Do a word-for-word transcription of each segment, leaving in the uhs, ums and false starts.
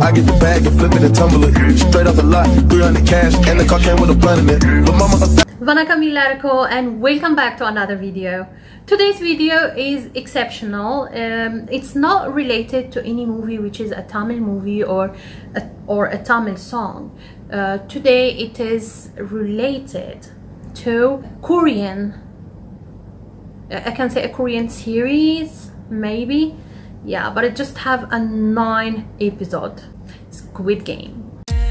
I get the bag and flip it and tumble it. Straight off the lot, three hundred cash, and the car came with a blunt in it. But mama, Vanakkam Illarko, and welcome back to another video. Today's video is exceptional. Um, it's not related to any movie which is a Tamil movie or a, or a Tamil song. Uh, today it is related to Korean, I can say a Korean series, maybe. Yeah, but it just have a nine episode. Squid Game.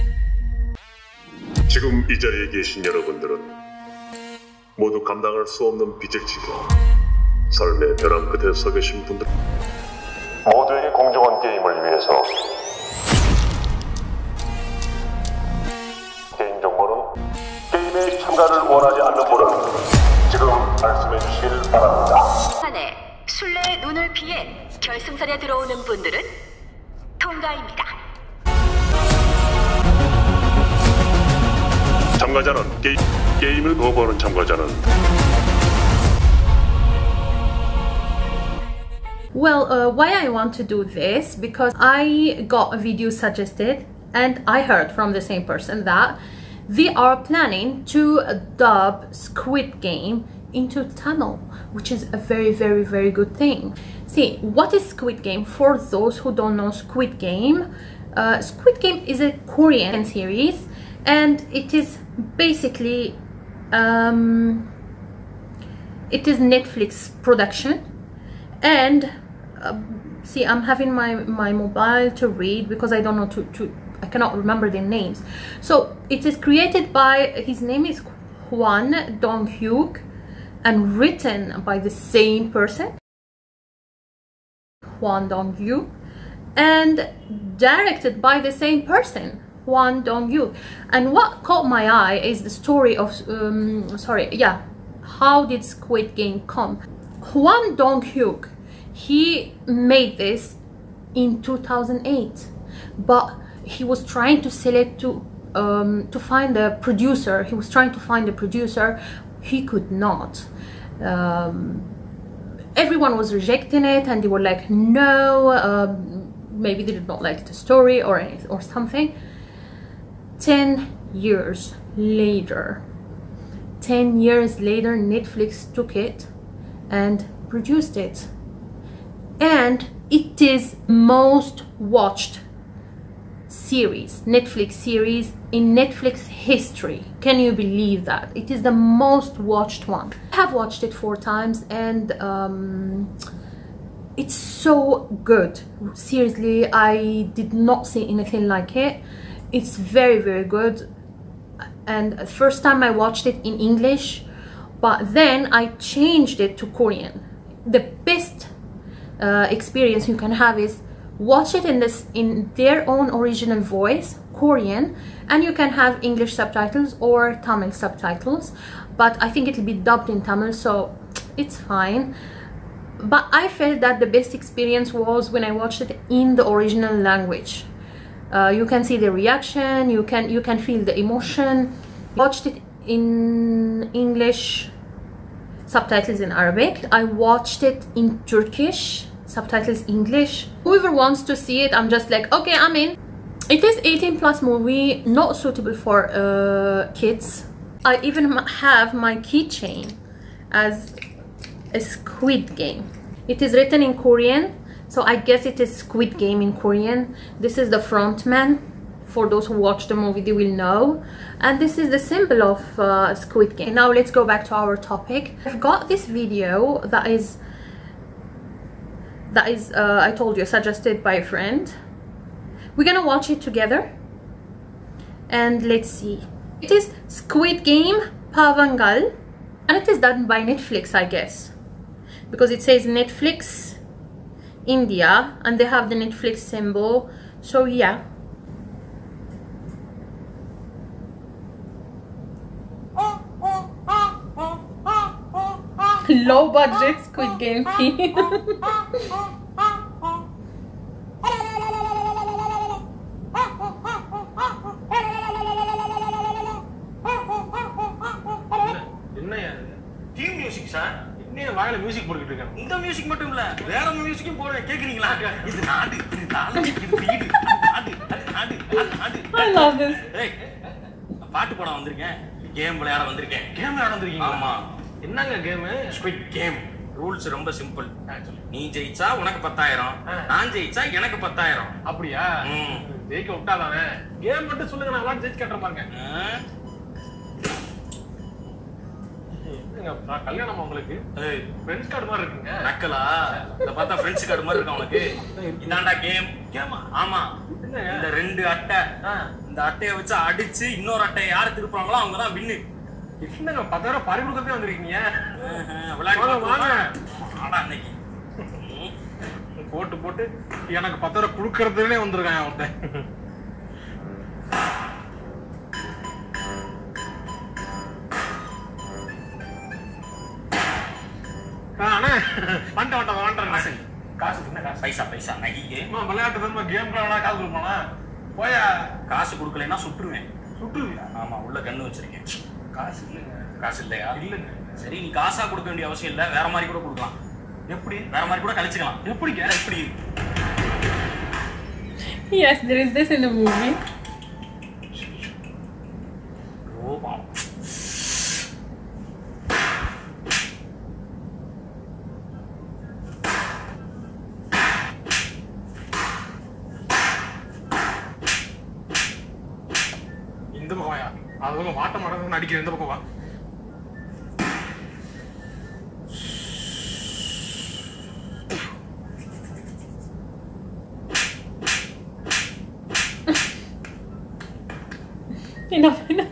지금 이 자리에 계신 여러분들은 모두 감당할 수 없는 빚을 지고 삶의 벼랑 끝에 서 계신 분들, 모두에게 공정한 게임을 위해서 개인정보는 게임에 참가를 원하지 않는 분은 지금 말씀해 주시길 바랍니다. 한해 술래의 눈을 피해 결승선에 들어오는 분들은 통과입니다. 참가자는 게, 게임을 거부하는 참가자는 Well, uh, why I want to do this? Because I got a video suggested and I heard from the same person that they are planning to dub Squid Game into Tamil, which is a very, very, very good thing. See, what is Squid Game? For those who don't know Squid Game, uh, Squid Game is a Korean series and it is basically um, it is Netflix production. And uh, see, I'm having my my mobile to read because I don't know to, to I cannot remember their names. So it is created by, his name is Hwan Dong-hyuk, and written by the same person, Hwan Dong-hyuk, and directed by the same person, Hwan Dong-hyuk. And what caught my eye is the story of um, sorry yeah how did Squid Game come. Hwan Dong-hyuk, he made this in two thousand eight, but he was trying to sell it to um, to find a producer. He was trying to find a producer. He could not. Um, everyone was rejecting it, and they were like, no. Um, maybe they did not like the story or anything or something. Ten years later, ten years later, Netflix took it and produced it, and it is most watched series, Netflix series in Netflix history. Can you believe that? It is the most watched one. I have watched it four times and um, it's so good. Seriously, I did not see anything like it. It's very, very good. And the first time I watched it in English, but then I changed it to Korean. The best uh, experience you can have is watch it in this in their own original voice, Korean, and you can have English subtitles or Tamil subtitles, but I think it'll be dubbed in Tamil, so it's fine. But I felt that the best experience was when I watched it in the original language. Uh, you can see the reaction, you can you can feel the emotion. Watched it in English, subtitles in Arabic. I watched it in Turkish, subtitles English. Whoever wants to see it, I'm just like, okay, I'm in. It is eighteen plus movie, not suitable for uh, kids. I even have my keychain as a Squid Game. It is written in Korean, so I guess it is Squid Game in Korean. This is the front man. For those who watch the movie, they will know. And this is the symbol of uh, Squid Game. Now let's go back to our topic. I've got this video that is that is uh, I told you, suggested by a friend. We're gonna watch it together and let's see. It is Squid Game Pavangal, and it is done by Netflix, I guess, because it says Netflix India and they have the Netflix symbol. So yeah, low budget Squid Game theme. Team music, sir. இன்னைய வாயில music போட்டுட்டு இருக்காங்க. இந்த music மட்டும் இல்ல, வேற மியூசிக்கும் போடுறேன். கேக்குறீங்களா? இது நாடு, இது நாடு, இது நாடு. ஆடு ஆடு. I love this. ஏய் பாட்டு போட வந்திருக்கேன். கேம் விளையாட வந்திருக்கேன். கேம் விளையாட வந்திருக்கீங்க? ஆமா. என்னங்க கேம்? Squid game. ரூல்ஸ் ரொம்ப சிம்பிள். நீ ஜெயிச்சா உனக்கு பத்தாயிரம், நான் ஜெயிச்சா எனக்கு பத்தாயிரம். அப்படியா? ஜெயிக்க விட்டாதானே. கேம் மட்டும் சொல்லுங்க, நான் விளையாட ஜெயிச்சு கட்டுற பாருங்க. நான் கல்யாணம் உங்களுக்கு ஃப்ரெண்ட்ஸ் கார்டு மாதிரி இருக்குங்க. நக்கலா? இத பார்த்தா ஃப்ரெண்ட்ஸ் கார்டு மாதிரி இருக்கு உனக்கு. இதாண்டா கேம். கேமா? ஆமா. இந்த ரெண்டு அட்டை, இந்த அட்டையை வச்சு அடிச்சு இன்னொரு அட்டையை யாரு திருப்புறாங்களோ அவங்க தான் வின்னு. என்னங்க பத்தாயிரம் பறி கொடுக்கறதே வந்திருக்கீங்க? விளையாட வாங்க. ஆடா இன்னைக்கு போட்டு போட்டு எனக்கு பத்தாயிரம் கொடுக்கறதுலே வந்திருக்காங்க அவன்கிட்ட. அண்ணா வந்துட்டேன் வந்துட்டேன் வந்துட்டேன். காசு என்ன காசு? பைசா பைசா நகிக்கு விளையாட்டு தான் கேம் விளையாட காசு கொடுப்பானா? போயா. காசு கொடுக்கலைன்னா சுட்டுருவேன். சுட்டுருவியா? ஆமா, உள்ள கண்ணு வச்சிருக்கேன். காசு இல்லைங்க. காசு இல்லையா? இல்லைங்க. சரி, நீ காசா கொடுக்க வேண்டிய அவசியம் இல்லை, வேற மாதிரி கூட கொடுக்கலாம். எப்படி? வேற மாதிரி கூட கழிச்சுக்கலாம். எப்படிங்க? எப்படி? Yes, there is this in the movie. ஓ பாவம். இந்த பக்கம் வாயா. அது பக்கம் மாட்ட மாட்டேன்னு அடிக்கிற. இந்த பக்கம் வா. Enough, enough.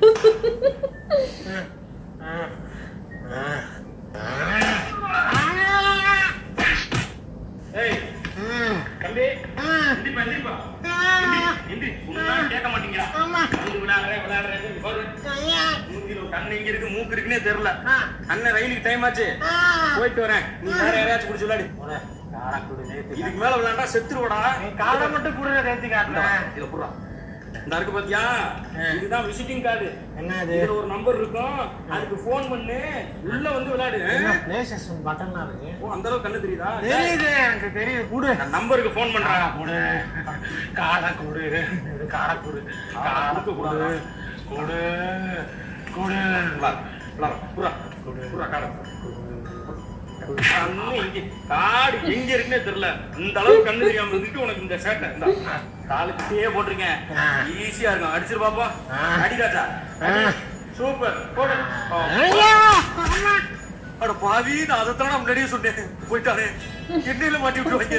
ஏய் கல்லே இந்தி பண்ணி பா. இந்தி உன்ன கேட்க மாட்டீங்களா? இது விளையாடுறே விளையாடுறே பாரு. மூஞ்சில கண்ணு இங்க இருக்கு, மூக்கு இருக்குன்னே தெரியல. அண்ணன் ரயிலுக்கு டைம் ஆச்சு, போயிட்டு வரேன். நீ வேற யாரையாச்சும் குடிச்சு விளையாடு. இதுக்கு மேல விளையாண்டா செத்துருவடா. நீ காலை மட்டும் குடுற ரேத்தி காட்டுறேன். இத புறா இந்த இருக்கு பாத்தியா, இதுதான் விசிட்டிங் கார்டு. என்ன அது? இதுல ஒரு நம்பர் இருக்கும், அதுக்கு போன் பண்ணு, உள்ள வந்து விளையாடு. ப்ளே ஸ்டேஷன் பட்டன்ல இருக்கு. ஓ, அந்த அளவுக்கு கண்ணு தெரியுதா? தெரியுது, எனக்கு தெரியுது. குடு. நான் நம்பருக்கு போன் பண்றேன். குடு. காடை குடு. இது காடை குடு. காடை குடு. குடு. குடு. புறா புறா புறா காடை. காடு எங்க இருக்குன்னே தெரியல. இந்த அளவு கண்ணு தெரியாம இருந்துட்டு உனக்கு இந்த சேட்டை இந்த காலுக்கிட்டே போட்டிருக்கேன். ஈஸியா இருக்கும், அடிச்சிரு பாப்பா. அடிக்காச்சா? சூப்பர். அட பாவி, நான் அதைத்தான் நான் முன்னாடியே சொன்னேன். போயிட்டானே, எண்ணெயில மாட்டி விட்டுருவாங்க.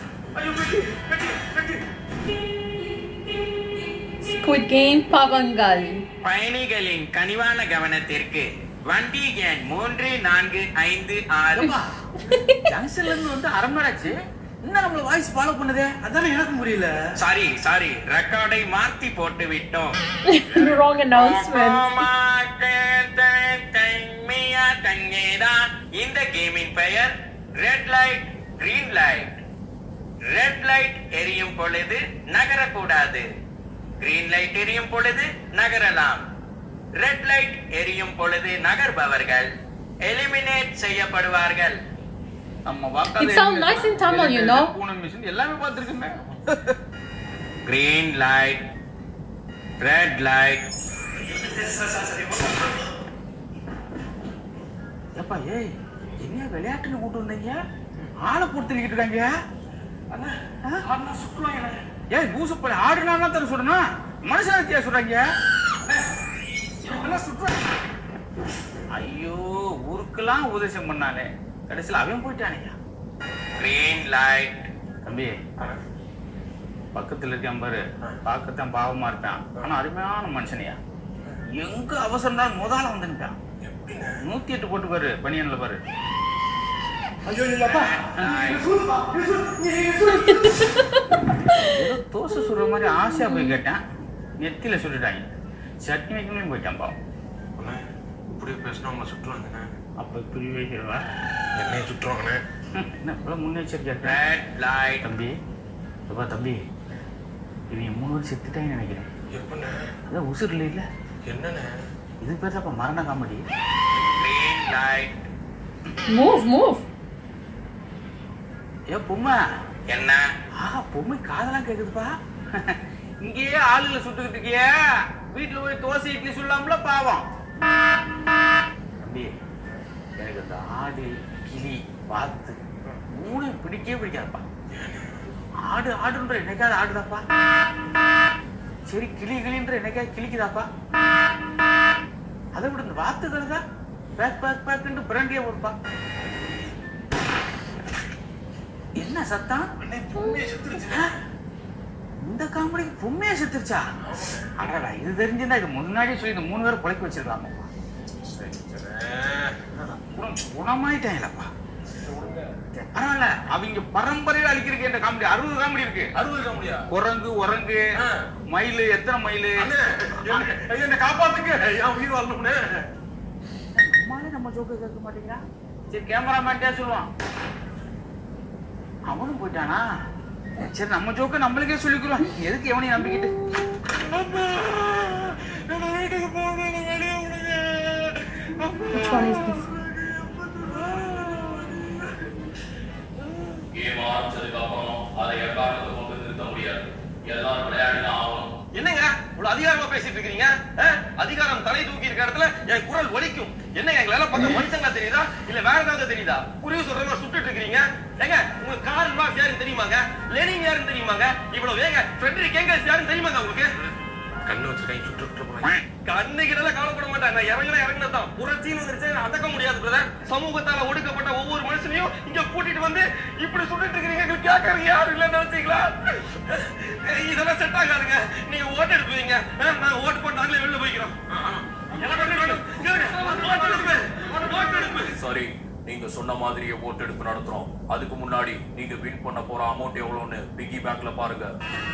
Squid Game Pavangal. பயணிகளின் கனிவான கவனத்திற்கு வண்டி எண் மூன்று நான்கு ஐந்து ஆறு. ஜங்ஷன்ல இருந்து வந்து அரை மணி ஆச்சு, இன்னும் நம்மள வாய்ஸ் ஃபாலோ பண்ணுதே, அதானே எனக்கு புரியல. சாரி சாரி, ரெக்கார்டை மாத்தி போட்டு விட்டோம். Wrong announcement. இந்த கேமின் பெயர் red light green light. Red light எரியும் பொழுது நகரக்கூடாது, கிரீன் லைட் எரியும் பொழுது நகரலாம். ரெட் லைட் எரியும் பொழுது நகர்பவர்கள் எலிமினேட் செய்யப்படுவார்கள். It sounds nice in Tamil, you know. எல்லாமே பார்த்திருக்கேன். Green light, red light. அப்பா ஏய், என்ன விளையாட்டுன்னு கூட்டு வந்தீங்க? ஆளை பொறுத்துக்கிட்டு இருக்காங்க. அண்ணா சுற்றுவாங்க. ஏய் பூசப்படி ஆடுனா தான சொல்லணும், மனுஷனாத்தியா சொல்றாங்க. ஐயோ, ஊருக்கெல்லாம் உபதேசம் பண்ணாலே கடைசியில் அவன் போயிட்டானே. Green light. தம்பி, பக்கத்துல இருக்கான் பாரு, பார்க்கத்தான் பாவமா இருக்கான், ஆனா அருமையான மனுஷனையா. எங்க அவசரம் தான் முதல்ல வந்துட்டான். நூத்தி எட்டு போட்டு பாரு, பனியன்ல பாரு. ஐயோ இல்லப்பா, ஏதோ தோசை சுடுற மாதிரி ஆசையா போய் கேட்டேன், நெத்தியில சுட்டுட்டாங்க. சட்னி வைக்கணும் போயிட்டான் பாவம். இப்படி பேசினா அவங்க சுற்றுவாங்கண்ணே. அப்ப இப்படி வைக்கிறவா என்னையும் சுற்றுவாங்கண்ணே. என்ன இவ்வளோ முன்னெச்சரிக்கை? Red light. தம்பி அப்பா தம்பி, இவன் மூணு வருஷம் செத்துட்டாங்கன்னு நினைக்கிறேன். எப்பண்ணே? அதான் உசுரில் இல்லை. என்னண்ணே? இது பேர் தான் மரண comedy. Green light. Move, move. ஏ பொம்மை, என்ன? ஆ பொம்மை காதெல்லாம் கேட்குதுப்பா. இங்கேயே ஆளுல சுட்டுக்கிட்டு இருக்கிய வீட்டுல போய் தோசை இட்லி சொல்லலாம்ல பாவம். தம்பி எனக்கு அந்த ஆடு கிளி வாத்து மூணு பிடிக்கவே பிடிக்காதப்பா. ஆடு ஆடுன்ற என்னைக்காவது ஆடுதாப்பா, சரி கிளி கிளின்ற என்னைக்காவது கிளிக்குதாப்பா. அதை விட இந்த வாத்துக்கள் தான் பேக் பேக் பேக் பிரண்டியா போடுப்பா. என்ன சத்தம்? இந்த காமெடிக்கு பொம்மையா செத்துருச்சா? அடடா, இது தெரிஞ்சுன்னா இது முன்னாடியே சொல்லி இந்த மூணு பேரும் குழைக்க வச்சிருக்காங்க. குணமாயிட்டாங்களப்பா. பரவாயில்ல, அவங்க பரம்பரையில அழிக்கிறதுக்கு என்ன காமெடி? அறுபது காமெடி இருக்கு. அறுபது காமெடியா? குரங்கு உரங்கு மயிலு. எத்தனை மயிலு? என்ன காப்பாத்துக்கு என் உயிர் வரணும்னு நம்மளால நம்ம ஜோக்கு கேட்க மாட்டேங்கிறா. சரி கேமராமேன்டே சொல்லுவான். அவனும் போயிட்டானா? சரி நம்ம ஜோக்க நம்மளுக்கே சொல்லிக்கிறோம். எதுக்கு எவனையும் நம்பிக்கிட்டு? Which one is this? Game ஆரம்பிச்சதுக்கு அப்புறம் அதை எக்காரணத்தை கொண்டு நிறுத்த முடியாது. எல்லாரும் விளையாடிதான் ஆகணும். என்னங்க இவ்வளவு அதிகாரமா பேசிட்டு இருக்கீங்க? அதிகாரம் தலை தூக்கி இருக்கிற இடத்துல என் குரல் ஒலிக்கும். என்ன எங்களால பார்த்த மனுஷங்களா தெரியுதா இல்ல வேற ஏதாவது தெரியுதா? புரிவு சொல்ற மாதிரி சுட்டுட்டு இருக்கீங்க. ஏங்க உங்களுக்கு கார்ல் மார்க்ஸ் யாருன்னு தெரியுமாங்க? லெனின் யாருன்னு தெரியுமாங்க? இவ்வளவு வேக ஃப்ரெட்ரிக் எங்கல்ஸ் யாருன்னு தெரியுமாங்க உங்களுக்கு? கண்ணு வச்சு கை சுட்டு விட்டு போறாங்க. கண்ணு கிட்ட கவலைப்பட மாட்டேன். நான் இறங்கினா இறங்கினதான். புரட்சின்னு வந்துருச்சு, அதக்க முடியாது பிரதர். சமூகத்தால ஒடுக்கப்பட்ட ஒவ்வொரு மனுஷனையும் இங்க கூட்டிட்டு வந்து இப்படி சுட்டுட்டு இருக்கீங்க. கேட்கறீங்க யாரும் இல்லைன்னு நினைச்சீங்களா? இதெல்லாம் செட் ஆகாதுங்க. நீங்க ஓட்டு எடுப்பீங்க, நாங்க ஓட்டு போட்டு நாங்களே வெளில போய்க்கிறோம். சரி, நீங்க சொன்ன மாதிரியே ஓட்டு எடுப்பு நடத்துறோம். அதுக்கு முன்னாடி நீங்க வின் பண்ண போற அமௌண்ட் எவ்வளவுன்னு பிகி பேங்க்ல பாருங்க.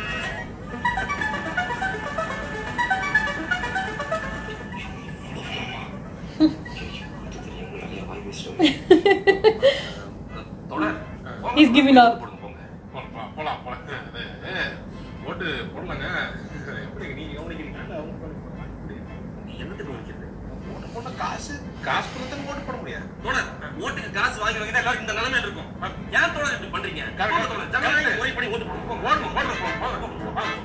He's giving up. போலாம் போலாம். ஓட்டு போடலாங்க. எப்படி நீங்க கவனிக்கிறீங்க? என்னத்துக்கு கவனிக்கிறது? ஓட்டு போட்ட காசு காசு கொடுத்து ஓட்டு போட முடியாது. தோழர், ஓட்டுக்கு காசு வாங்கி வாங்கிட்டா எல்லாரும் இந்த நிலைமையில இருக்கும். ஏன் தோழர் இப்படி பண்றீங்க? தோழர் ஜனநாயக முறைப்படி ஓட்டு போடுவோம். ஓடணும் ஓடணும்.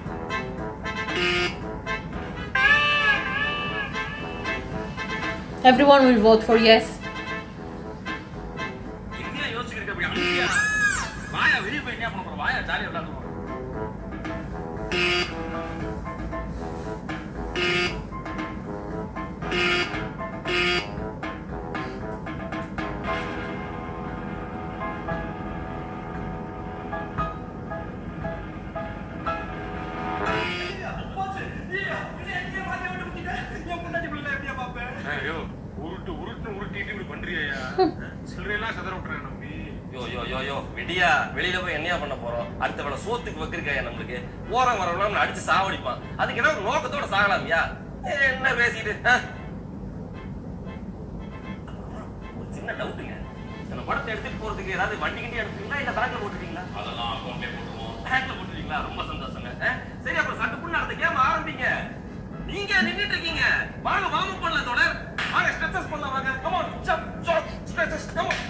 Everyone will vote for yes. என்ன யோசிக்கிறீங்க? அப்படி அழுத்தியா வாயா வெளியே போய் என்ன பண்ண போறோம்? வாயா ஜாலியா விளையாடுவோம். உருட்டு உருட்டு உருட்டிட்டு இப்படி பண்றியா? சில்லறையெல்லாம் சதற விட்டுறேன் நம்பி. யோ யோ யோ யோ விடியா, வெளியில போய் என்னையா பண்ண போறோம்? அடுத்த வேலை சோத்துக்கு வைக்கிருக்காயா நம்மளுக்கு? ஓரம் வரவங்க அடிச்சு சாவடிப்பான். அதுக்கு என்ன ஒரு நோக்கத்தோட சாகலாமியா? என்ன பேசிட்டு ஒரு சின்ன டவுட்டுங்க. இந்த படத்தை எடுத்துட்டு போறதுக்கு ஏதாவது வண்டி கிண்டி எடுத்துட்டீங்களா இல்ல பேங்க்ல போட்டுட்டீங்களா? அதெல்லாம் அக்கௌண்ட்ல போட்டுருவோம். பேங்க்ல போட்டுட்டீங்களா? ரொம்ப சந்தோஷங்க. சரி, அப்புறம் சட்டுப்புண்ணு அடுத்த கேம் ஆரம்பிங்க. நீங்க நின்னுட்டு இருக்கீங்க, வாங்க வார்ம் அப் பண்ணலாம் தோழர். வாங்க ஸ்ட்ரெச்சஸ் பண்ணலாம் வாங்க. Come on, jump jump stretches come on.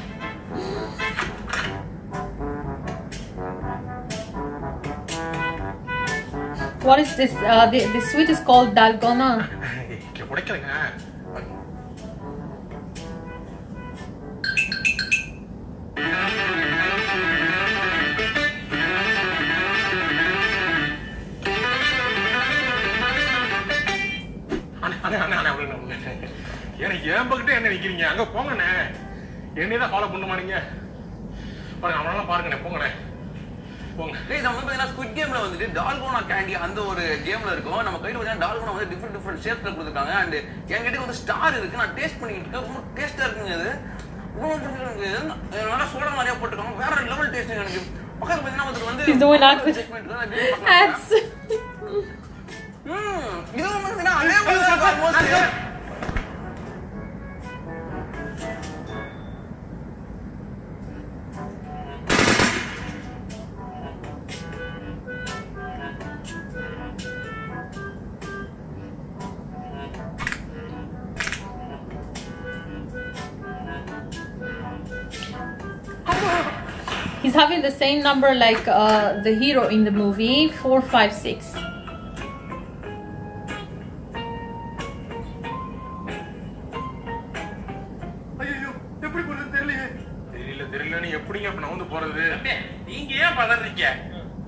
What is this? Uh, the, the sweet is called dalgona. இங்க உடைக்கலங்க. ஏன் பக்கிட்ட என்ன நிக்கிறீங்க? அங்க போங்கண்ணே. என்னதான் ஃபாலோ பண்ண மாட்டீங்க? பாருங்க, அவனெல்லாம் பாருங்கண்ணே. போங்கண்ணே போங்க. நம்ம வந்து பார்த்தீங்கன்னா ஸ்குவிட் கேம்ல வந்துட்டு டால்கோனா கேண்டி அந்த ஒரு கேம்ல இருக்கும். நம்ம கையில் பார்த்தீங்கன்னா டால்கோனா வந்து டிஃப்ரெண்ட் டிஃப்ரெண்ட் ஷேப்ல கொடுத்துருக்காங்க. அண்ட் என்கிட்ட வந்து ஸ்டார் இருக்கு. நான் டேஸ்ட் பண்ணிட்டு இருக்கேன். ரொம்ப டேஸ்டா இருக்குங்க. அது ரொம்ப பிடிச்சிருக்கு. நல்லா சோடா நிறைய போட்டுருக்காங்க. வேற லெவல் டேஸ்ட் எனக்கு. பக்கத்துல பார்த்தீங்கன்னா வந்து வந்து He's doing ads. ம் இது வந்து அதே மாதிரி He's having the same number like uh, the hero in the movie, four five six.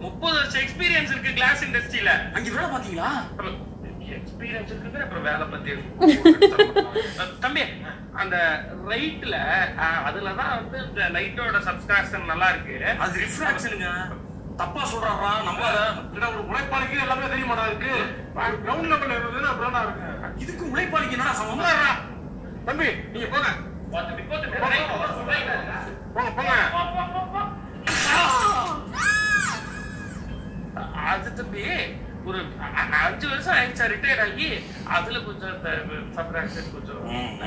முப்பது வருஷம் எக்ஸ்பீரியன்ஸ் இருக்கு கிளாஸ் இண்டஸ்ட்ரியில. அங்க வேலை பாத்தீங்களா? எக்ஸ்பீரியன்ஸ் இருக்குங்க அப்புறம் வேலை பத்தி தம்பி அந்த ரைட்ல அதுலதான் வந்து இந்த லைட்டோட சப்ஸ்ட்ராக்ஷன் நல்லா இருக்கு. அது ரிஃப்ராக்ஷனுங்க. தப்பா சொல்றாரா நம்பாத. இல்ல ஒரு உழைப்பாளிக்கு எல்லாமே தெரிய மாட்டா இருக்கு. கிரவுண்ட் லெவல்ல இருந்ததுன்னா அப்புறம் தான் இருக்கு. இதுக்கு உழைப்பாளிக்கு என்னடா சம்பந்தம்? தம்பி நீங்க போங்க போங்க போங்க. அது தம்பி ஒரு அஞ்சு வருஷம் ஆயிடுச்சா ரிட்டையர் ஆகி. அதுல கொஞ்சம் சப்ராக்ஷன் கொஞ்சம்.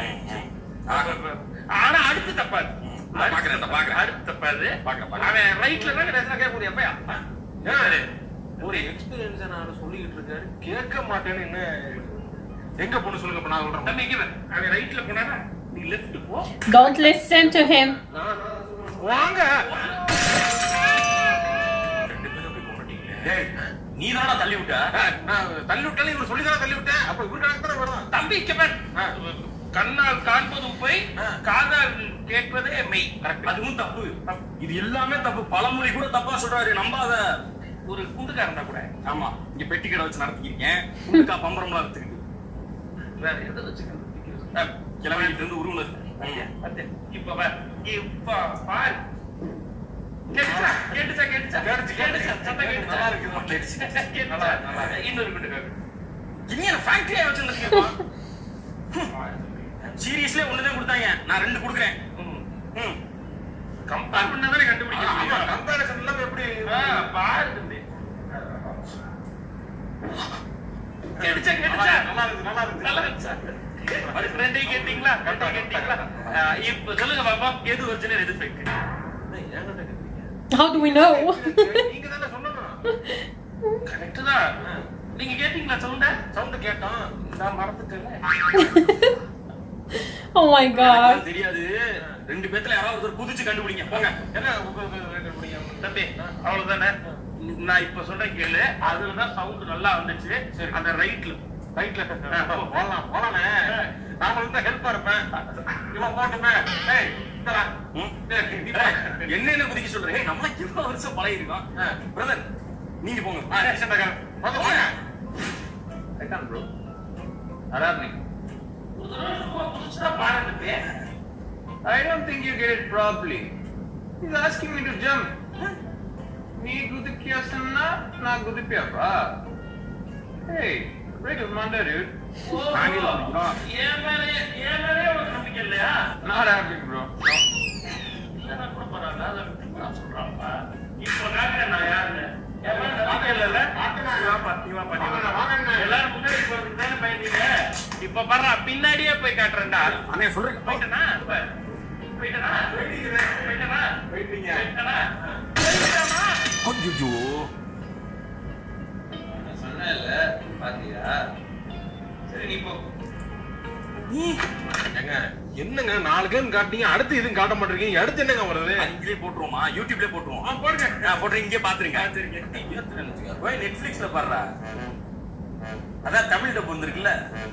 ஆனா அடுத்து தப்பாது. அடுத்து தப்பாது. அவன் ரைட்ல தான் கடைசியா கேட்க முடியும். ஒரு எக்ஸ்பீரியன்ஸ் நான் சொல்லிக்கிட்டு இருக்காரு கேட்க மாட்டேன்னு. என்ன எங்க பொண்ணு சொல்லுங்க இப்ப நான் சொல்றேன். தம்பி இங்க அவன் ரைட்ல போனானா நீ லெஃப்ட் போ. Don't listen to him. வாங்க. நீ தானடா தள்ளி விட்ட. நான் தள்ளி விட்டாலும் இவர் சொல்லி தானே தள்ளி விட்டேன். அப்ப இவரு கணக்கு தானே வரணும். தம்பி கேப்பன் கண்ணால் காண்பதும் போய் காதால் கேட்பதே மெய். அதுவும் தப்பு. இது எல்லாமே தப்பு. பழமொழி கூட தப்பா சொல்றாரு, நம்பாத. ஒரு குண்டுக்காரன் தான் கூட. ஆமா, இங்க பெட்டி கடை வச்சு நடத்திக்கிறீங்க. குண்டுக்கா பம்பரம்லாம் எடுத்துக்கிட்டு வேற எதை வச்சுக்கிட்டு கிளம்பிட்டு இருந்து உருவம். இப்ப இப்ப பாரு. கேட்டுச்சா கேட்டுச்சா கேட்டுச்சா கேட்டுச்சா சத்தம் கேட்டுச்சா? நல்லா இருக்கு. நல்லா நல்லா. இன்னொரு குண்டுக்காரன் என்ன ஃபேக்டரியா வச்சிருந்தீங்க? சீரியஸ்லயே ஒண்ணுதான் கொடுத்தாங்க, நான் ரெண்டு கொடுக்குறேன். கம்பேர் பண்ணாதானே கண்டுபிடிக்க. கம்பேரிசன் எல்லாம் எப்படி பாரு தம்பி. கேட்டுச்சா கேட்டுச்சா? நல்லா இருக்கு நல்லா இருக்கு நல்லா இருக்கு. ரெண்டையும் கேட்டீங்களா? ரெண்டையும் கேட்டீங்களா? இப்ப சொல்லுங்க பாப்பா, எது ஒரிஜினல் எது fake? How do we know? நீங்க தானே சொல்லணும். கரெக்ட் தான். நீங்க கேட்டீங்களா? சவுண்ட சவுண்ட் கேட்டோம். நான் மறந்துட்டேன். Oh my god. தெரியாது. ரெண்டு பேத்துல யாராவது ஒருத்தர் குதிச்சு கண்டுபிடிங்க. போங்க. என்ன கண்டுபிடிங்க தம்பி? அவ்வளவுதானே. நான் இப்ப சொல்றேன் கேளு. அதுலதான் சவுண்ட் நல்லா வந்துச்சு. அந்த ரைட்ல ரைட்ல போலாம் போலானே. நாம வந்து ஹெல்ப்பா இருப்பேன். இவன் போட்டுமே. ஏய் இந்தடா. என்ன என்ன குதிக்க சொல்றீங்க? நம்ம எவ்வளவு வருஷம் பழகி இருக்கோம். பிரதர் நீங்க போங்க. ஆ சண்டகா. வந்து போங்க. I can't bro. Arami. I don't think you get it properly. He's asking me to jump. Me gudikya sanna na gudipya pa. Hey, break his Monday, dude. Oh, yeah, man, yeah, man, I was coming in there. Not happening, bro. இல்லனா கூட பரவாயில்ல. அத நான் சொல்றேன்ப்பா. இப்போ நாங்க நான் யாருன்னு இப்ப பாரு பின்னாடியே போய் காட்டுறேன்டா. அண்ணே சொல்றேன். போயிட்டனா போயிட்டனா போயிட்டனா போயிட்டீங்க. ஐயோ சொன்னேன்ல பாத்தியா? சரி நீ போ. ஏங்க என்னங்க நாலு கேம் காட்டுறீங்க, அடுத்து எதுவும் காட்ட மாட்டேங்கிறீங்க. அடுத்து என்னங்க வருது? இங்கே போட்டுருவோமா? யூடியூப்ல போட்டுருவோம். போடுங்க. போட்டு இங்கே பாத்துருங்க. போய் நெட்ஃபிளிக்ஸ்ல பாருடா. அதான் தமிழ் டப் வந்திருக்குல்ல.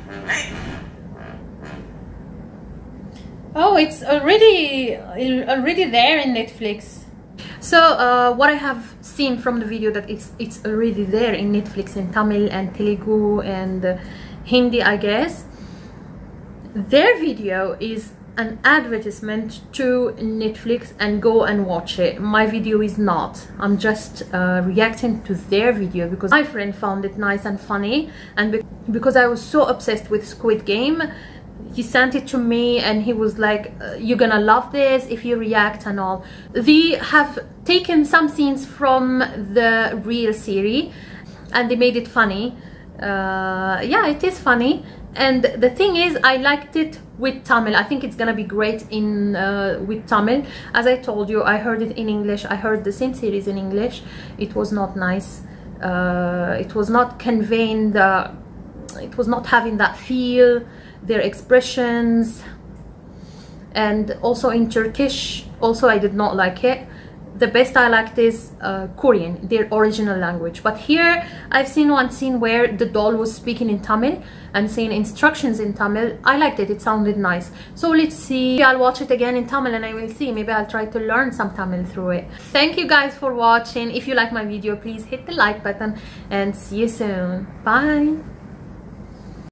Oh, it's already already there in Netflix. So uh, what I have seen from the video that it's it's already there in Netflix in Tamil and Telugu and uh, Hindi, I guess. Their video is an advertisement to Netflix and go and watch it. My video is not. I'm just uh, reacting to their video because my friend found it nice and funny, and be because I was so obsessed with Squid Game, he sent it to me and he was like, you're gonna love this if you react and all. They have taken some scenes from the real series and they made it funny. Uh, yeah, it is funny. And the thing is, I liked it with Tamil. I think it's gonna be great in uh, with Tamil. As I told you, I heard it in English. I heard the same series in English. It was not nice. Uh, it was not conveying the. It was not having that feel. Their expressions, and also in Turkish. Also, I did not like it. the best I liked is uh, Korean, their original language. But here I've seen one scene where the doll was speaking in Tamil and saying instructions in Tamil. I liked it, it sounded nice. So let's see, I'll watch it again in Tamil and I will see, maybe I'll try to learn some Tamil through it. Thank you guys for watching. If you like my video, please hit the like button and see you soon. Bye.